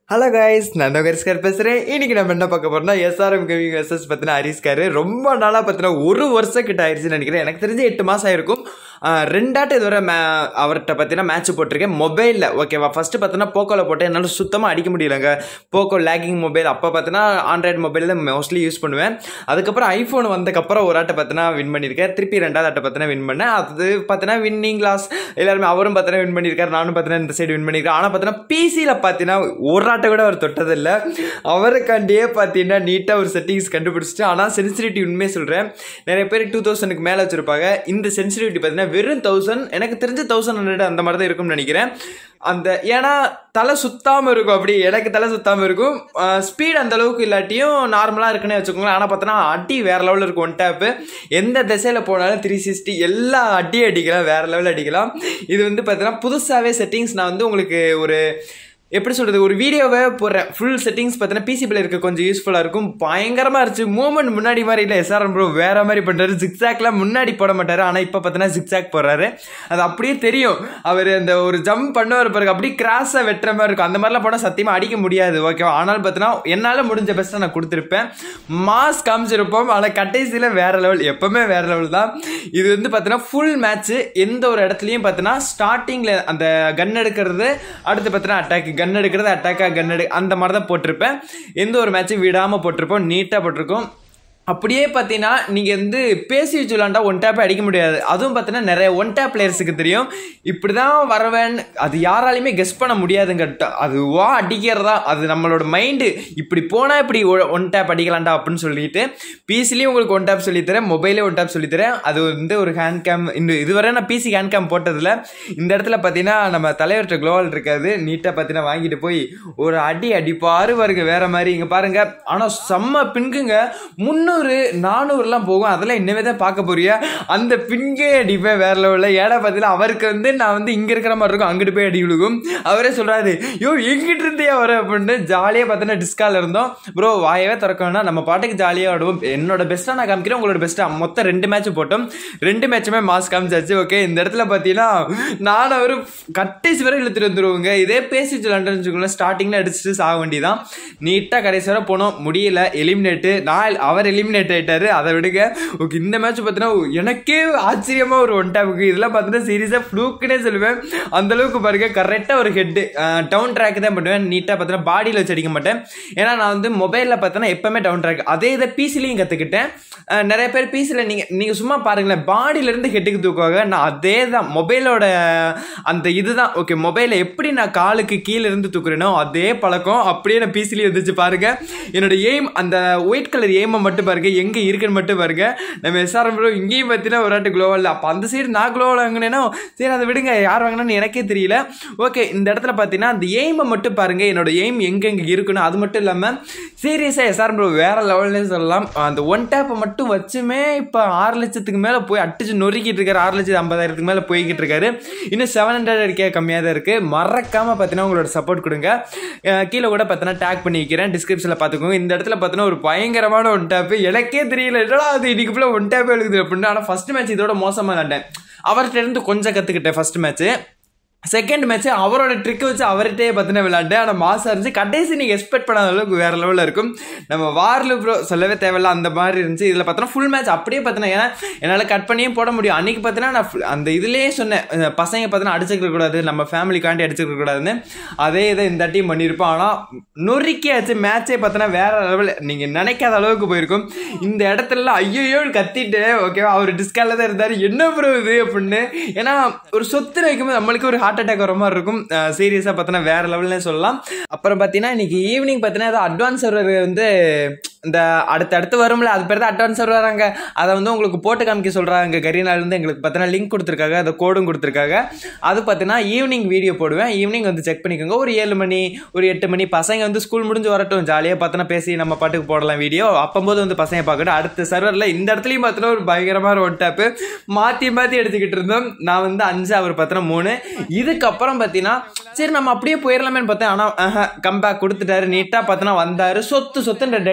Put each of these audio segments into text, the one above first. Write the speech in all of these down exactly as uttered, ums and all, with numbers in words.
Hello guys, நான் தான் ஹரிஸ்கார் பேசுகிறேன். இன்றைக்கி நம்ம என்ன பார்க்க போகிறோம்னா எஸ்ஆர்எம் கேமிங் வெர்சஸ் பார்த்தீங்கன்னா ஹரிஸ்கார். ரொம்ப நாளாக பார்த்தீங்கன்னா ஒரு வருஷம் கிட்ட ஆயிடுச்சுன்னு நினைக்கிறேன். எனக்கு தெரிஞ்சு எட்டு மாதம் ஆயிருக்கும். ரெண்டாட்டு இதுவரை மே அவர்கிட்ட பார்த்தீங்கன்னா மேட்ச் போட்டிருக்கேன் மொபைலில். ஓகேவா, ஃபஸ்ட்டு பார்த்தீங்கன்னா போக்கோவில் போட்டேன். என்னால் சுத்தமாக அடிக்க முடியலங்க. Poco lagging mobile. அப்போ பார்த்தீங்கன்னா ஆண்ட்ராய்டு மொபைல் தான் மோஸ்ட்லி யூஸ் பண்ணுவேன். அதுக்கப்புறம் ஐஃபோன் வந்ததுக்கப்புறம் ஒரு ஆட்டை பார்த்தீங்கன்னா வின் பண்ணியிருக்கேன். திருப்பி ரெண்டாவது ஆட்டை பார்த்தீங்கன்னா வின் பண்ணேன். அது பார்த்தீங்கன்னா வின்னிங் லாஸ் எல்லாருமே அவரும் பார்த்தீங்கன்னா வின் பண்ணியிருக்காரு, நானும் பார்த்தீங்கன்னா இந்த சைடு வின் பண்ணியிருக்கேன். ஆனால் பார்த்தீங்கன்னா பிசியில் பார்த்தீங்கன்னா ஒரு ஆட்டை கூட அவர் தொட்டதில்லை. அவருக்காண்டியே பார்த்தீங்கன்னா நீட்டாக ஒரு செட்டிங்ஸ் கண்டுபிடிச்சிட்டு. ஆனால் சென்சிட்டிவிட்டி உண்மையை சொல்கிறேன், நிறைய பேர் டூ தௌசண்ட்க்கு மேலே வச்சுருப்பாங்க. இந்த சென்சிட்டிவிட்டி பார்த்தீங்கன்னா வெறும் தௌசண்ட், எனக்கு தெரிஞ்சு தௌசண்ட் ஹண்ட்ரட் அந்த மாதிரி தான் இருக்கும்னு நினைக்கிறேன். அந்த ஏன்னா தலை சுத்தாமல் இருக்கும், அப்படி எனக்கு தலை சுத்தாமல் இருக்கும். ஸ்பீட் அந்த அளவுக்கு இல்லாட்டியும் நார்மலாக இருக்குன்னு வச்சுக்கோங்களேன். ஆனால் பார்த்தோன்னா அடி வேறு லெவலில் இருக்கும். ஒன் டேப்பு எந்த திசையில் போனாலும் த்ரீ சிக்ஸ்டி எல்லா அடியும் அடிக்கலாம், வேறு லெவலில் அடிக்கலாம். இது வந்து பார்த்தீங்கன்னா புதுசாகவே செட்டிங்ஸ் நான் வந்து உங்களுக்கு ஒரு எப்படி சொல்கிறது, ஒரு வீடியோவே போடுறேன். ஃபுல் செட்டிங்ஸ் பார்த்தீங்கன்னா பிசி பிளே இருக்க கொஞ்சம் யூஸ்ஃபுல்லாக இருக்கும். பயங்கரமாக இருந்துச்சு. மூமெண்ட் முன்னாடி மாதிரி இல்லை. எஸ்ஆர்எம் ப்ரோ வேறு மாதிரி பண்ணுறாரு. ஜிக்ஸாக்லாம் முன்னாடி போட மாட்டார், ஆனால் இப்போ பார்த்தீங்கன்னா ஜிக்ஸாக் போடுறாரு. அது அப்படியே தெரியும். அவர் அந்த ஒரு ஜம்ப் பண்ணுவார் பிறகு அப்படியே கிராஸாக வெட்டுற மாதிரி இருக்கும். அந்த மாதிரிலாம் போனால் சத்தியமாக அடிக்க முடியாது. ஓகேவா, ஆனால் பார்த்தீங்கன்னா என்னால் முடிஞ்ச பெஸ்ட்டாக நான் கொடுத்துருப்பேன். மாஸ் காமிச்சிருப்போம். ஆனால் கடைசியில் வேறு லெவல், எப்போவுமே வேறு லெவல் தான். இது வந்து பார்த்தீங்கன்னா ஃபுல் மேட்ச்சு. எந்த ஒரு இடத்துலையும் பார்த்தீங்கன்னா ஸ்டார்டிங்கில் அந்த கன் எடுக்கிறது, அடுத்து பார்த்தீங்கன்னா அட்டாக், கன் எடுக்கிறது, அட்டாக்கா கன் எடு, அந்த மாதிரி தான் போட்டிருப்பேன். எந்த ஒரு மேட்சும் விடாமல் போட்டிருப்போம், நீட்டாக போட்டிருக்கோம். அப்படியே பார்த்தீங்கன்னா நீங்கள் வந்து பேசி வச்சு விளாண்டா ஒன் டேப்பே அடிக்க முடியாது. அதுவும் பார்த்தீங்கன்னா நிறைய ஒன் டேப் பிளேயர்ஸுக்கு தெரியும் இப்படி தான் வரவேன். அது யாராலையுமே கெஸ் பண்ண முடியாதுங்க. அதுவா அடிக்கிறதா, அது நம்மளோட மைண்டு இப்படி போனால் இப்படி ஒன் டேப் அடிக்கலாண்டா அப்படின்னு சொல்லிட்டு பிசிலையும் உங்களுக்கு ஒன் டேப் சொல்லித்தரேன், மொபைலே ஒன் டேப் சொல்லித்தரேன். அது வந்து ஒரு ஹேண்ட் கேம். இந்த இதுவரை நான் பிசி ஹேண்ட் கேம் போட்டதில்ல. இந்த இடத்துல பார்த்தீங்கன்னா நம்ம தலைவர்கிட்ட குளோவல் இருக்காது. நீட்டாக பார்த்தீங்கன்னா வாங்கிட்டு போய் ஒரு அடி அடிப்பாரு வருங்க வேற மாதிரி. இங்கே பாருங்க, ஆனால் செம்ம பின்குங்க. முன்னூறு நானூறுலாம் போகும். அதெல்லாம் இன்னமே தான் பார்க்க போறியா. அந்த பின்கே அடிப்பேன் வேற லெவலில். ஏடா பார்த்தீங்கன்னா அவருக்கு வந்து நான் வந்து இங்கே இருக்கிற மாதிரி இருக்கும், அங்கிட்டு போய் அடி விழுகும். அவரே சொல்கிறாரு, யோ எங்கிட்ட இருந்தே வர அப்படின்னு. ஜாலியாக பார்த்தீங்கன்னா டிஸ்கால் இருந்தோம். ப்ரோ வாயவே திறக்கணும்னா நம்ம பாட்டுக்கு ஜாலியாக ஆடுவோம். என்னோட பெஸ்ட்டாக நான் காமிக்கிறேன், உங்களோட பெஸ்ட்டாக. மொத்தம் ரெண்டு மேட்ச் போட்டோம், ரெண்டு மேட்சுமே மாஸ் காமிச்சாச்சு. ஓகே, இந்த இடத்துல பார்த்தீங்கன்னா நான் அவர் கடைசி வரை இழுத்துட்டு வந்துடுவோங்க. இதே பேசி விளாண்டுன்னு வச்சுக்கோங்களேன், ஸ்டார்டிங்கில் அடிச்சுட்டு சாக வேண்டிதான். நீட்டாக கடைசி வரை போனோம், முடியல, எலிமினேட்டு. நான் அவர் எலிமினேட் ஆயிட்டாரு, அதை விடுங்க. ஓகே, இந்த மேட்ச் பார்த்தீங்கன்னா எனக்கே ஆச்சரியமா ஒரு ஒன் டேப்புக்கு இதெல்லாம் பார்த்தீங்கன்னா சீரியஸா ஃப்ளூக்குன்னே சொல்லுவேன். அந்த அளவுக்கு பாருங்க, கரெக்டாக ஒரு ஹெட் டவுன் ட்ராக் தான் பண்ணுவேன். நீட்டாக பார்த்தீங்கன்னா பாடியில் வச்சு அடிக்க மாட்டேன். ஏன்னா நான் வந்து மொபைலில் பார்த்தோன்னா எப்பவுமே டவுன் ட்ராக். அதே இதை பிசிலையும் கற்றுக்கிட்டேன். நிறைய பேர் பிசியில் நீங்கள் நீங்கள் சும்மா பாருங்களேன், பாடியிலேருந்து ஹெட்டுக்கு தூக்குவாங்க. நான் அதே தான் மொபைலோட அந்த இதுதான். ஓகே, மொபைலை எப்படி நான் காலுக்கு கீழே இருந்து தூக்குறேனோ அதே பழக்கம் அப்படியே நான் பிசிலையும் வந்துச்சு பாருங்க. என்னோட எய்ம் அந்த ஒயிட் கலர் எய்மை மட்டும் பாருங்க, எங்கே இருக்குன்னு மட்டும் பாருங்க. நம்ம எஸ்ஆர்எம் ப்ரோ இங்கேயும் பார்த்தீங்கன்னா ஒரு ஆட்டு குளோவல். அப்போ அந்த சைடு நான் குளோவல் வாங்கினேன்னா சரி அதை விடுங்க, யார் வாங்கினான்னு எனக்கே தெரியல. ஓகே, இந்த இடத்துல பார்த்தீங்கன்னா அந்த எய்மை மட்டும் பாருங்க, என்னோட எய்ம் எங்கே எங்கே இருக்குன்னு. அது மட்டும் இல்லாமல் சீரியஸாக எஸ்ஆர்எம் ப்ரோ வேற லெவல்னே சொல்லலாம். அந்த ஒன் டேப்பை மட்டும் வச்சுமே இப்போ ஆறு லட்சத்துக்கு மேலே போய் அடிச்சு நொறுக்கிட்டு இருக்காரு. ஆறு லட்சத்து ஐம்பதாயிரத்துக்கு மேலே போய்கிட்டு இருக்காரு. இன்னும் செவன் ஹண்ட்ரட் அடிக்க கம்மியாக தான் இருக்குது. மறக்காமல் பார்த்தீங்கன்னா உங்களோட சப்போர்ட் கொடுங்க. கீழே கூட பார்த்தீங்கன்னா டேக் பண்ணி வைக்கிறேன், டிஸ்கிரிப்ஷனில் பார்த்துக்கோங்க. இந்த இடத்துல பார்த்தீங்கன்னா ஒரு பயங்கரமான ஒன் டேப்பு. எனக்கே தெரியல என்னடா அது இன்னைக்கு ஃபுல்லாக ஒன் டேப்பே எழுதுது அப்படின்னு. ஆனால் ஃபர்ஸ்ட் மேட்ச் இதோட மோசமாக விளாண்டேன். அவர்கிட்ட இருந்து கொஞ்சம் கற்றுக்கிட்டேன் ஃபர்ஸ்ட் மேட்ச்சு. செகண்ட் மேட்ச்சு அவரோட ட்ரிக்கை வச்சு அவர்கிட்டே பார்த்தீங்கன்னா விளாண்டேன். ஆனால் மாசாக இருந்துச்சு. கடைசி நீங்கள் எக்ஸ்பெக்ட் பண்ணாத அளவுக்கு வேறு லெவலில் இருக்கும். நம்ம வாரில் ப்ரோ சொல்லவே தேவையில்ல, அந்த மாதிரி இருந்துச்சு. இதில் பார்த்தோன்னா ஃபுல் மேட்ச் அப்படியே பார்த்தீங்கன்னா ஏன்னா என்னால் கட் பண்ணியும் போட முடியும். அன்றைக்கி பார்த்தீங்கன்னா நான் அந்த இதுலேயே சொன்னேன், பசங்க பார்த்தீங்கன்னா அடிச்சுக்க கூடாது, நம்ம ஃபேமிலிக்காண்டி அடிச்சுக்க கூடாதுன்னு. அதே இதை இந்த டீம் பண்ணியிருப்போம். ஆனால் நொறுக்கே ஆச்சு. மேட்சே பார்த்தோன்னா வேறு லெவலில் நீங்கள் நினைக்காத அளவுக்கு போயிருக்கும். இந்த இடத்துல ஐயோ கத்திட்டு ஓகேவா, அவர் டிஸ்காலில் தான் இருந்தார். என்ன ப்ரோ இது அப்படின்னு. ஏன்னா ஒரு சொத்து வைக்கும்போது நம்மளுக்கு ஒரு ஹார்ட் அட்டாக் வர மாதிரி இருக்கும். சீரியஸாக பார்த்தீங்கன்னா வேற லெவல்னே சொல்லலாம். அப்புறம் பார்த்தீங்கன்னா இன்னைக்கு ஈவினிங் பார்த்தீங்கன்னா ஏதோ அட்வான்ஸ் சர்வர் வந்து இந்த அடுத்து அடுத்து வரும்ல, அது பேர் தான் அட்வான்ஸ் சர்வராங்க. அதை வந்து உங்களுக்கு போட்டு காமிக்க சொல்கிறாங்க. கரீனாலேருந்து எங்களுக்கு பார்த்தீங்கன்னா லிங்க் கொடுத்துருக்காங்க, அதை கோடும் கொடுத்துருக்காங்க. அது பார்த்தீங்கன்னா ஈவினிங் வீடியோ போடுவேன். ஈவினிங் வந்து செக் பண்ணிக்கோங்க. ஒரு ஏழு மணி ஒரு எட்டு மணி பசங்க வந்து ஸ்கூல் முடிஞ்சு வரட்டும், ஜாலியாக பார்த்தோன்னா பேசி நம்ம பாட்டுக்கு போடலாம் வீடியோ. அப்போது வந்து பசங்க பார்க்கட்டும். அடுத்த சர்வரில் இந்த இடத்துலையும் பார்த்தோன்னா ஒரு பயங்கரமான ஒன் டேப்பு மாற்றி மாற்றி எடுத்துக்கிட்டு இருந்தோம். நான் வந்து அஞ்சு, அவர் பார்த்தோன்னா மூணு. இதுக்கப்புறம் பார்த்தீங்கன்னா சரி நம்ம அப்படியே போயிடலாமேன்னு பார்த்தேன். ஆனால் கம்பேக் கொடுத்துட்டாரு. நீட்டாக பார்த்தோன்னா வந்தார், சொத்து சொத்துன்ற டடி வைப்பார்.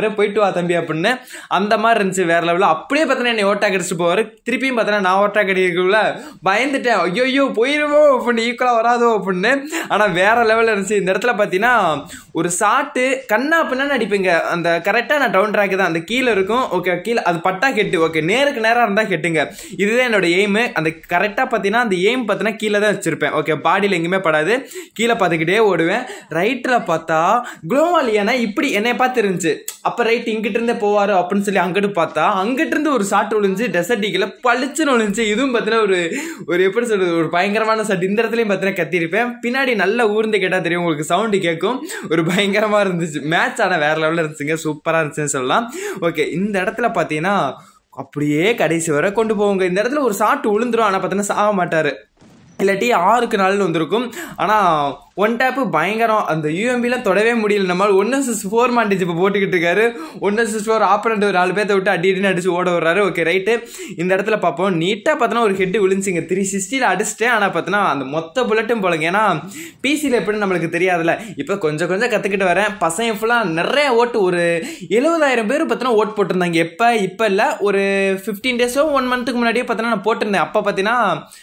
சொல்லுவார், போயிட்டு வா தம்பி அப்படின்னு. அந்த மாதிரி இருந்துச்சு வேற லெவலில். அப்படியே பார்த்தீங்கன்னா என்னை ஓட்டாக் அடிச்சுட்டு போவார். திருப்பியும் பார்த்தீங்கன்னா நான் ஓட்டாக் அடிக்கிறதுக்குள்ள பயந்துட்டேன், ஐயோ ஐயோ போயிடுவோம் அப்படின்னு, ஈக்குவலாக வராதோ அப்படின்னு. ஆனால் வேற லெவலில் இருந்துச்சு. இந்த இடத்துல பார்த்தீங்கன்னா ஒரு ஷாட்டு கண்ணா பின்னான்னு அடிப்பீங்க. அந்த கரெக்டாக நான் டவுன் ட்ராக்கு தான், அந்த கீழே இருக்கும். ஓகே கீழே அது பட்டா கெட்டு, ஓகே நேருக்கு நேராக இருந்தால் கெட்டுங்க. இதுதான் என்னோட எய்மு. அந்த கரெக்டாக பார்த்தீங்கன்னா அந்த எய்ம் பார்த்தீங்கன்னா கீழே தான் வச்சிருப்பேன். ஓகே பாடியில் எங்கேயுமே படாது, கீழே பார்த்துக்கிட்டே ஓடுவேன். ரைட்டில் பார்த்தா குளோவாலியானா இப்படி என்னை பார்த்து இருந்துச்சு. அப்போ ரைட் இங்கிட்டு இருந்தே போவார் அப்படின்னு சொல்லி அங்கிட்டு பார்த்தா அங்கிட்டு இருந்து ஒரு ஷாட் விழுந்துச்சு, டெசர்ட்டிக்கில் பளிச்சுன்னு விழுந்துச்சு. இதுவும் பார்த்தீங்கன்னா ஒரு ஒரு எப்படி சொல்றது, ஒரு பயங்கரமான ஷாட். இந்த இடத்துலையும் பார்த்தீங்கன்னா கத்திருப்பேன். பின்னாடி நல்லா ஊர்ந்து கேட்டால் தெரியும் உங்களுக்கு, சவுண்டு கேட்கும். ஒரு பயங்கரமாக இருந்துச்சு மேட்ச். ஆனால் வேற லெவலில் இருந்துச்சுங்க, சூப்பராக இருந்துச்சுன்னு சொல்லலாம். ஓகே இந்த இடத்துல பார்த்தீங்கன்னா அப்படியே கடைசி வரை கொண்டு போவாங்க. இந்த இடத்துல ஒரு ஷாட் விழுந்துரும், ஆனால் பார்த்தீங்கன்னா சாக மாட்டார், இல்லாட்டி ஆறுக்கு நாள்னு வந்திருக்கும். ஆனால் ஒன் டேப்பு பயங்கரம். அந்த யூஎம்பிலாம் தொடவே முடியல நம்மளால். ஒன்று சிக்ஸ் ஃபோர் மாண்டிச்சு இப்போ போட்டுக்கிட்டு இருக்காரு. ஒன்று சிக்ஸ் ஃபோர் ஆப்பரண்ட் ஒரு நாலு பேர்த்த விட்டு அடி அடினு அடிச்சு ஓட வர்றாரு. Okay right. இந்த இடத்துல பார்ப்போம், நீட்டாக பார்த்தோன்னா ஒரு ஹெட்டு விழுந்துச்சிங்க. த்ரீ சிக்ஸ்டியில் அடிச்சிட்டேன். ஆனால் பார்த்தோன்னா அந்த மொத்த புல்லட்டும் போலங்க. ஏன்னா பிசியில் எப்படின்னு நம்மளுக்கு தெரியாதுல்ல. இப்போ கொஞ்சம் கொஞ்சம் கற்றுக்கிட்டு வரேன். பசங்க ஃபுல்லாக நிறைய ஓட்டு, ஒரு எழுபதாயிரம் பேர் பார்த்தோன்னா ஓட்டு போட்டிருந்தாங்க. எப்போ இப்போ இல்லை, ஒரு ஃபிஃப்டீன் டேஸோ ஒன் மந்த்துக்கு முன்னாடியே பார்த்தோன்னா நான் போட்டிருந்தேன். அப்போ பார்த்தீங்கன்னா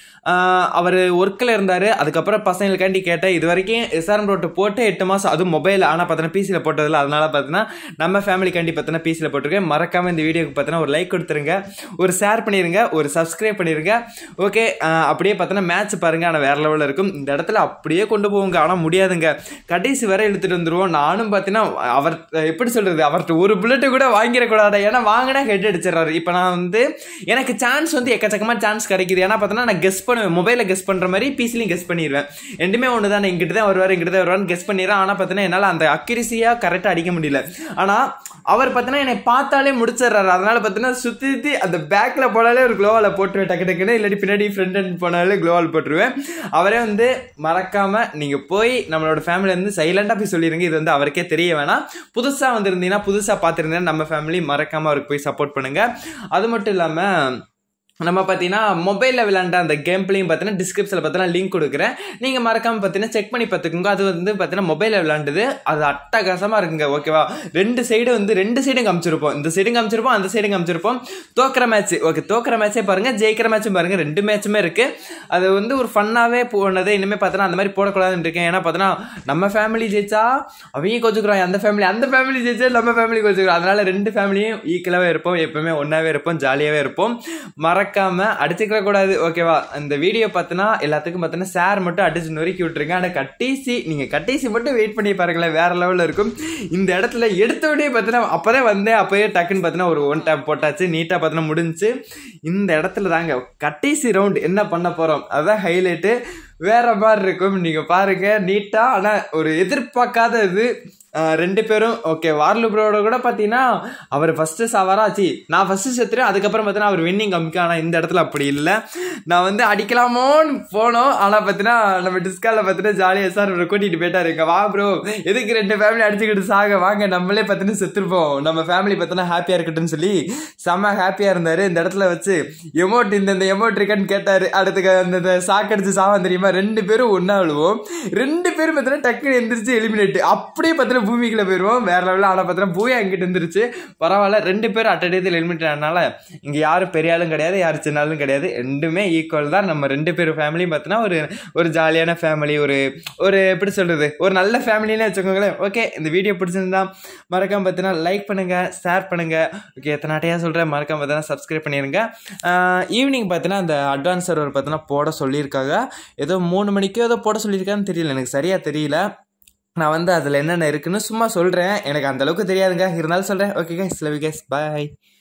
அவர் ஒர்க்கில் இருந்தார். அதுக்கப்புறம் பசங்களுக்காண்டி கேட்டேன். இது வரைக்கும் எஸ்ஆர்எம் ரோட்டு போட்டு எட்டு மாதம், அதுவும் மொபைல். ஆனால் பார்த்தீங்கன்னா பிசியில் போட்டதில்ல. அதனால் பார்த்தீங்கன்னா நம்ம ஃபேமிலிக்காண்டி பார்த்தீங்கன்னா பிசியில் போட்டிருக்கேன். மறக்காமல் இந்த வீடியோக்கு பார்த்தீங்கன்னா ஒரு லைக் கொடுத்துருங்க, ஒரு ஷேர் பண்ணிடுங்க, ஒரு சப்ஸ்கிரைப் பண்ணிடுங்க. ஓகே அப்படியே பார்த்தீங்கன்னா மேட்ச் பாருங்கள். ஆனால் வேறு லெவலில் இருக்கும். இந்த இடத்துல அப்படியே கொண்டு போவோங்க. ஆனால் முடியாதுங்க, கடைசி வரை இழுத்துட்டு வந்துடுவோம். நானும் பார்த்தீங்கன்னா அவர் எப்படி சொல்கிறது, அவர்கிட்ட ஒரு புல்லட்டு கூட வாங்கிடக்கூடாது. ஏன்னா வாங்கினா ஹெட் அடிச்சிடறாரு. இப்போ நான் வந்து எனக்கு சான்ஸ் வந்து எக்கச்சக்கமாக சான்ஸ் கிடைக்குது. ஏன்னா பார்த்தீங்கன்னா நான் கெஸ் பண்ணுவேன், மொபைலில் கெஸ் பண்ணுற மாதிரி பிசிலையும் கெஸ் பண்ணிடுவேன். ரெண்டுமே ஒன்று தான், இங்கிட்ட தான் வருவார் இங்கிட்ட தான் வருவார்னு கெஸ் பண்ணிடுறேன். ஆனால் பார்த்தீங்கன்னா என்னால் அந்த அக்யூரஸியாக கரெக்டாக அடிக்க முடியல. ஆனால் அவர் பார்த்தீங்கன்னா என்னை பார்த்தாலே முடிச்சிடுறாரு. அதனால் பார்த்தீங்கன்னா சுற்றி சுற்றி அந்த பேக்கில் போனாலே ஒரு க்ளோவால் போட்டுருவேன் டக்கு டக்குன்னு, இல்லாட்டி பின்னாடி ஃப்ரண்ட் ஹேண்ட் போனாலே க்ளோவால் போட்டுருவேன். அவரே வந்து மறக்காமல் நீங்கள் போய் நம்மளோட ஃபேமிலி வந்து சைலண்டாக போய் சொல்லிடுங்க. இது வந்து அவருக்கே தெரிய வேணாம். புதுசாக வந்திருந்தீங்கன்னா, புதுசாக பார்த்துருந்தீங்கன்னா நம்ம ஃபேமிலி மறக்காமல் அவருக்கு போய் சப்போர்ட் பண்ணுங்கள். அது மட்டும் இல்லாமல் நம்ம பார்த்தீங்கன்னா மொபைலில் விளையாண்ட அந்த கேம் பிளேயும் பார்த்தீங்கன்னா டிஸ்கிரிப்ஷனில் பார்த்தீங்கன்னா லிங்க் கொடுக்குறேன். நீங்கள் மறக்காமல் பார்த்தீங்கன்னா செக் பண்ணி பார்த்துக்கோங்க. அது வந்து பார்த்தீங்கன்னா மொபைலில் விளையாண்டுது, அது அட்டகாசமாக இருக்குங்க. ஓகேவா, ரெண்டு சைடு வந்து ரெண்டு சைடும் காமிச்சிருப்போம். இந்த சைடும் காமிச்சிருப்போம், அந்த சைடும் காமிச்சிருப்போம். தோக்கிற மேட்ச், ஓகே தோக்கிற மேட்சே பாருங்கள், ஜெயிக்கிற மேட்சும் பாருங்கள். ரெண்டு மேட்சுமே இருக்குது. அது வந்து ஒரு ஃபன்னாகவே போனது. இனிமேல் பார்த்தோன்னா அந்த மாதிரி போடக்கூடாதுன்னு இருக்கேன். ஏன்னா பார்த்தோன்னா நம்ம ஃபேமிலி ஜெயிச்சா அவங்க கொஞ்சிக்கிறோம், அந்த ஃபேமிலி அந்த ஃபேமிலி ஜெயிச்சா நம்ம ஃபேமிலி கொஞ்சிக்கிறோம். அதனால் ரெண்டு ஃபேமிலியும் ஈக்குவலாகவே இருப்போம், எப்பவுமே ஒன்றாவே இருப்போம், ஜாலியாகவே இருப்போம். மறக்க அடிச்சுக்க கூடாது. ஓகேவா, இந்த வீடியோ பார்த்தனா எல்லாத்துக்கும் பார்த்தனா ஷேர் மட்டும் அடிச்சு நொறுக்கி விட்டுருங்க. ஆனால் கடைசி நீங்க கடைசி மட்டும் வெயிட் பண்ணி பாருங்களேன், வேற லெவலில் இருக்கும். இந்த இடத்துல எடுத்த உடனே பார்த்தனா அப்போதான் வந்தேன், அப்போயே டக்குன்னு பார்த்தனா ஒரு ஒன் டேப் போட்டாச்சு, நீட்டாக பார்த்தனா முடிஞ்சு. இந்த இடத்துல தாங்க கடைசி ரவுண்ட் என்ன பண்ண போறோம், அதுதான் ஹைலைட்டு. வேற மாதிரி இருக்கும், நீங்க பாருங்க நீட்டா. ஆனால் ஒரு எதிர்பார்க்காத இது ரெண்டு பேரும். ஓகே வார்லு ப்ரோட கூட பார்த்தீங்கன்னா அவர் ஃபஸ்ட்டு சாவாராச்சு, நான் ஃபஸ்ட்டு செத்துறேன். அதுக்கப்புறம் பார்த்தீங்கன்னா அவர் வின்னிங் கம்மிக்கு. ஆனால் இந்த இடத்துல அப்படி இல்லை, நான் வந்து அடிக்கலாமோன்னு போனோம். ஆனால் பார்த்தீங்கன்னா நம்ம டிஸ்காலில் பார்த்தீங்கன்னா ஜாலியாக சார் கூட்டிகிட்டு போயிட்டாரு. இங்கே வா ப்ரோ, எதுக்கு ரெண்டு ஃபேமிலி அடிச்சுக்கிட்டு சாக, வாங்க நம்மளே பார்த்தீங்கன்னா செத்துருப்போம், நம்ம ஃபேமிலி பார்த்தீங்கன்னா ஹாப்பியாக இருக்கட்டும்னு சொல்லி செம்ம ஹாப்பியாக இருந்தார். இந்த இடத்துல வச்சு எமௌண்ட் இந்த இந்த எமௌண்ட் இருக்கான்னு கேட்டார். அடுத்து அந்த சாக்கடிச்சு சாவான் தெரியுமா, ரெண்டு பேரும் ஒன்றா விழுவோம். ரெண்டு பேரும் பார்த்தீங்கன்னா டக்குன்னு எந்திரிச்சு எலிமினேட், அப்படியே பார்த்தீங்கன்னா பூமிக்குள்ள போயிடுவோம். வேற லெவலில். ஆனால் பார்த்தீங்கன்னா பூயா எங்கிட்ட இருந்துருச்சு, பரவாயில்ல. ரெண்டு பேரும் அட்டடேத்தில் எலிமினேட் ஆனால இங்கே யாரும் பெரிய ஆளும் கிடையாது, யாரும் சின்ன ஆளும் கிடையாது, ரெண்டுமே ஈக்குவல் தான். நம்ம ரெண்டு பேரும் ஃபேமிலியும் பார்த்தீங்கன்னா ஒரு ஒரு ஜாலியான ஃபேமிலி, ஒரு ஒரு எப்படி சொல்றது, ஒரு நல்ல ஃபேமிலின்னு வச்சுக்கோங்களேன். ஓகே இந்த வீடியோ பிடிச்சிருந்தா மறக்காம பார்த்தீங்கன்னா லைக் பண்ணுங்க, ஷேர் பண்ணுங்க. ஓகே எத்தனை நாட்டையா சொல்கிறேன், மறக்காம பார்த்தீங்கன்னா சப்ஸ்கிரைப் பண்ணிடுங்க. ஈவினிங் பார்த்தீங்கன்னா அந்த அட்வான்ஸ் சர்வர் பார்த்தீங்கன்னா போட சொல்லியிருக்காங்க. ஏதோ மூணு மணிக்கோ ஏதோ போட சொல்லியிருக்கான்னு தெரியல, எனக்கு சரியாக தெரியல. நான் வந்து அதில் என்னென்ன இருக்குன்னு சும்மா சொல்கிறேன், எனக்கு அந்தளவுக்கு தெரியாதுங்க, இருந்தாலும் சொல்கிறேன். Okay guys, love you guys, by.